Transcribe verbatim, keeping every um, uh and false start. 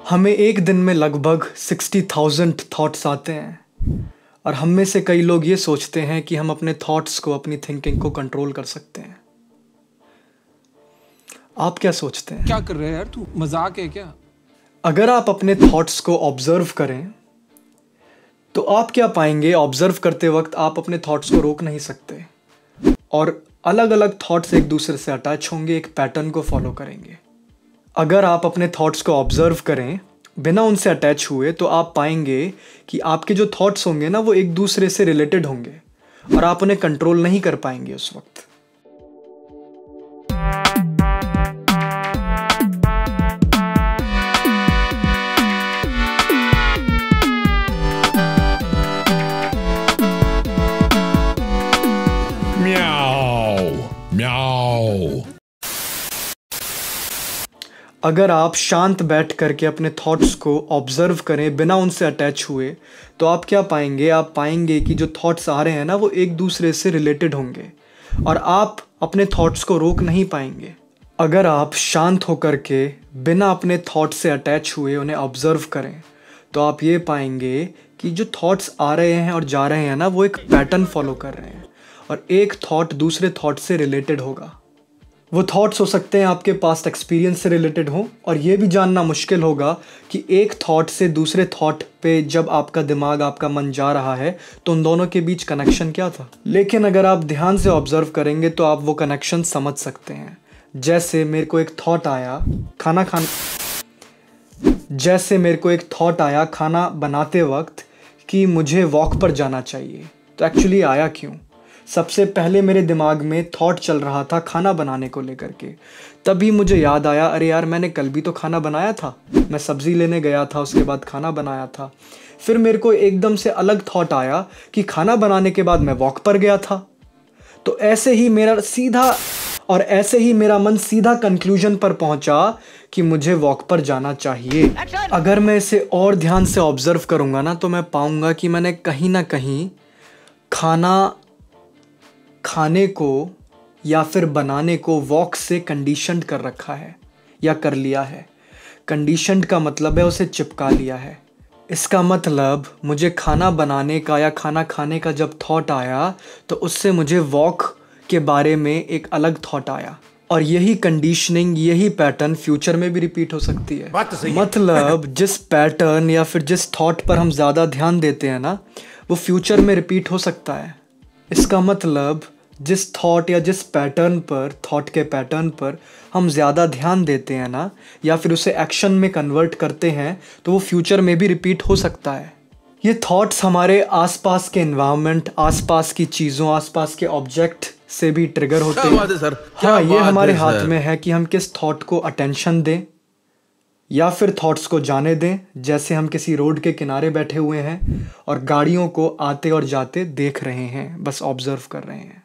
हमें एक दिन में लगभग सिक्सटी थाउजेंड थॉट्स आते हैं और हम में से कई लोग ये सोचते हैं कि हम अपने थॉट्स को, अपनी थिंकिंग को कंट्रोल कर सकते हैं। आप क्या सोचते हैं? क्या कर रहे हैं यार तू? मजाक है क्या? अगर आप अपने थॉट्स को ऑब्जर्व करें तो आप क्या पाएंगे? ऑब्जर्व करते वक्त आप अपने थॉट्स को रोक नहीं सकते और अलग अलग थॉट्स एक दूसरे से अटैच होंगे, एक पैटर्न को फॉलो करेंगे। अगर आप अपने थॉट्स को ऑब्जर्व करें बिना उनसे अटैच हुए तो आप पाएंगे कि आपके जो थॉट्स होंगे ना वो एक दूसरे से रिलेटेड होंगे और आप उन्हें कंट्रोल नहीं कर पाएंगे उस वक्त। म्याऊ म्याऊ। अगर आप शांत बैठ करके अपने थॉट्स को ऑब्जर्व करें बिना उनसे अटैच हुए तो आप क्या पाएंगे? आप पाएंगे कि जो थॉट्स आ रहे हैं ना वो एक दूसरे से रिलेटेड होंगे और आप अपने थॉट्स को रोक नहीं पाएंगे। अगर आप शांत होकर के बिना अपने थॉट्स से अटैच हुए उन्हें ऑब्जर्व करें तो आप ये पाएंगे कि जो थॉट्स आ रहे हैं और जा रहे हैं ना वो एक पैटर्न फॉलो कर रहे हैं और एक थॉट दूसरे थॉट से रिलेटेड होगा। वो थॉट्स हो सकते हैं आपके पास्ट एक्सपीरियंस से रिलेटेड हो और ये भी जानना मुश्किल होगा कि एक थॉट से दूसरे थॉट पे जब आपका दिमाग, आपका मन जा रहा है तो उन दोनों के बीच कनेक्शन क्या था। लेकिन अगर आप ध्यान से ऑब्जर्व करेंगे तो आप वो कनेक्शन समझ सकते हैं। जैसे मेरे को एक थॉट आया खाना खाना जैसे मेरे को एक थॉट आया खाना बनाते वक्त कि मुझे वॉक पर जाना चाहिए। तो एक्चुअली आया क्यों? सबसे पहले मेरे दिमाग में थॉट चल रहा था खाना बनाने को लेकर के, तभी मुझे याद आया अरे यार मैंने कल भी तो खाना बनाया था, मैं सब्ज़ी लेने गया था उसके बाद खाना बनाया था। फिर मेरे को एकदम से अलग थॉट आया कि खाना बनाने के बाद मैं वॉक पर गया था। तो ऐसे ही मेरा सीधा और ऐसे ही मेरा मन सीधा कंक्लूजन पर पहुंचा कि मुझे वॉक पर जाना चाहिए। अगर मैं इसे और ध्यान से ऑब्जर्व करूंगा ना तो मैं पाऊंगा कि मैंने कहीं ना कहीं खाना खाने को या फिर बनाने को वॉक से कंडीशनड कर रखा है या कर लिया है। कंडीशनड का मतलब है उसे चिपका लिया है। इसका मतलब मुझे खाना बनाने का या खाना खाने का जब थॉट आया तो उससे मुझे वॉक के बारे में एक अलग थॉट आया और यही कंडीशनिंग, यही पैटर्न फ्यूचर में भी रिपीट हो सकती है। बात तो सही है। मतलब जिस पैटर्न या फिर जिस थॉट पर हम ज़्यादा ध्यान देते हैं ना वो फ्यूचर में रिपीट हो सकता है। इसका मतलब जिस थॉट या जिस पैटर्न पर, थॉट के पैटर्न पर हम ज़्यादा ध्यान देते हैं ना या फिर उसे एक्शन में कन्वर्ट करते हैं तो वो फ्यूचर में भी रिपीट हो सकता है। ये थॉट्स हमारे आसपास के एनवायरनमेंट, आसपास की चीज़ों, आसपास के ऑब्जेक्ट से भी ट्रिगर होते हैं। क्या बात है सर? क्या हाँ, ये बात हमारे है हाथ सर? में है कि हम किस थॉट को अटेंशन दें या फिर थॉट्स को जाने दें। जैसे हम किसी रोड के किनारे बैठे हुए हैं और गाड़ियों को आते और जाते देख रहे हैं, बस ऑब्जर्व कर रहे हैं।